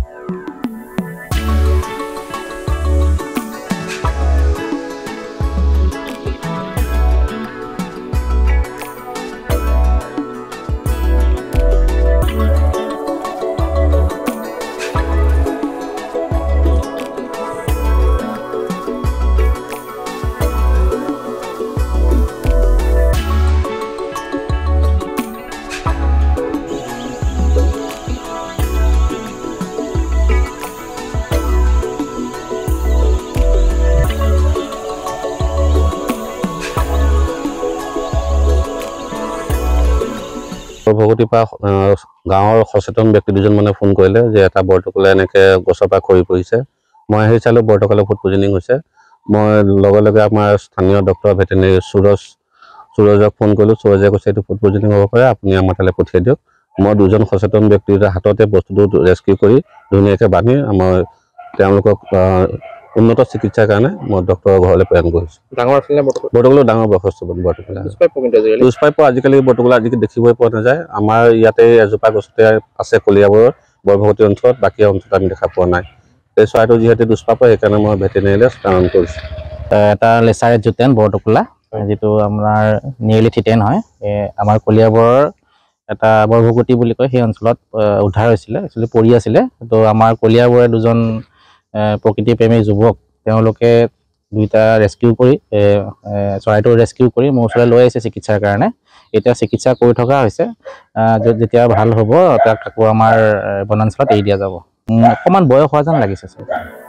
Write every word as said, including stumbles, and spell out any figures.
ভগতি পা গাঁৱৰ সচেতন ব্যক্তি দুজন মানে ফোন কৰিলে যে এটা বৰটোকোলা এনেকৈ গছৰ পৰা খৰি পৰিছে। মই আহি চালোঁ বৰটোকোলা ফুড পয়জনিং হৈছে। মই লগে লগে আমাৰ স্থানীয় ডক্টৰ ভেটেনেৰি সুৰজ সুৰজক ফোন কৰিলোঁ। সুৰজে কৈছে এইটো ফুড পয়জনিং হ'ব পাৰে, আপুনি আমাৰ তালৈ পঠিয়াই দিয়ক। মই দুজন সচেতন ব্যক্তিৰ হাততে বস্তুটো ৰেস্কিউ কৰি ধুনীয়াকৈ বান্ধি আমাৰ তেওঁলোকক উন্নত চিকিৎসাৰ কাৰণে মই ডক্টৰৰ ঘৰলৈ প্ৰেৰণ কৰিছোঁ। ডাঙৰ আছিলে বৰটোকোলা ডাঙৰ বয়সস্থ বৰটোকোলা। লুজ পাইপৰ আজিকালি বৰটোকোলা আজিকালি দেখিবই পোৱা নাযায়। আমাৰ ইয়াতে এজোপা গছতে আছে কলিয়াবৰৰ বৰভকতি অঞ্চলত, বাকী অঞ্চলত আমি দেখা পোৱা নাই। এই চৰাইটো যিহেতু দুষ পাই সেইকাৰণে মই ভেটেনেৰিলৈ প্ৰেৰণ কৰিছোঁ। এটা লেচাৰ এডজুটেণ্ট বৰটোকোলা যিটো আপোনাৰ নিয়েৰলি থ্ৰিটেন হয়। আমাৰ কলিয়াবৰৰ এটা বৰভকতি বুলি কয় সেই অঞ্চলত উদ্ধাৰ হৈছিলে, একচুৱেলি পৰি আছিলে। তো আমাৰ কলিয়াবৰে দুজন প্ৰকৃতি প্ৰেমী যুৱক তেওঁলোকে দুইটা ৰেস্কিউ কৰি চৰাইটো ৰেস্কিউ কৰি মোৰ ওচৰলৈ লৈ আহিছে চিকিৎসাৰ কাৰণে। এতিয়া চিকিৎসা কৰি থকা হৈছে। য'ত যেতিয়া ভাল হ'ব তাক আকৌ আমাৰ বনাঞ্চলত এৰি দিয়া যাব। অকণমান বয়স হোৱা যেন লাগিছে।